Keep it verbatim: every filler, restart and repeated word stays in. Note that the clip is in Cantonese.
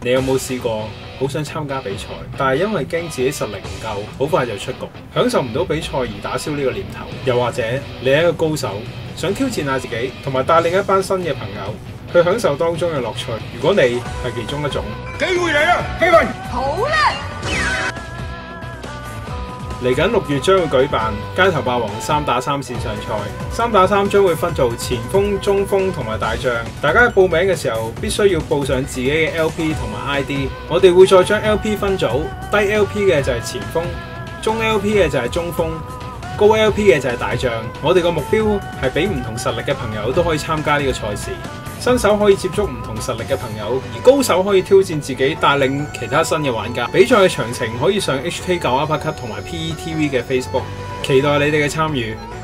你有冇試過好想參加比賽，但係因為驚自己實力唔夠，好快就出局，享受唔到比賽而打消呢個念頭？又或者你係一個高手，想挑戰下自己，同埋帶另一班新嘅朋友去享受當中嘅樂趣？如果你係其中一種， 機會嚟啦，希文！ 好啦！ 嚟緊六月將會舉辦街頭霸王三打三線上賽，三打三將會分做前鋒、中鋒同埋大將。大家喺報名嘅時候必須要報上自己嘅 L P 同埋 I D。我哋會再將 L P 分組，低 L P 嘅就係前鋒，中 L P 嘅就係中鋒，高 L P 嘅就係大將。我哋個目標係俾唔同實力嘅朋友都可以參加呢個賽事。新手可以接觸唔同實力嘅朋友，而高手可以挑戰自己，帶領其他新嘅玩家。比賽嘅詳情可以上 H K 九 Uppercut 同埋 P E T V 嘅 Facebook，期待你哋嘅參與。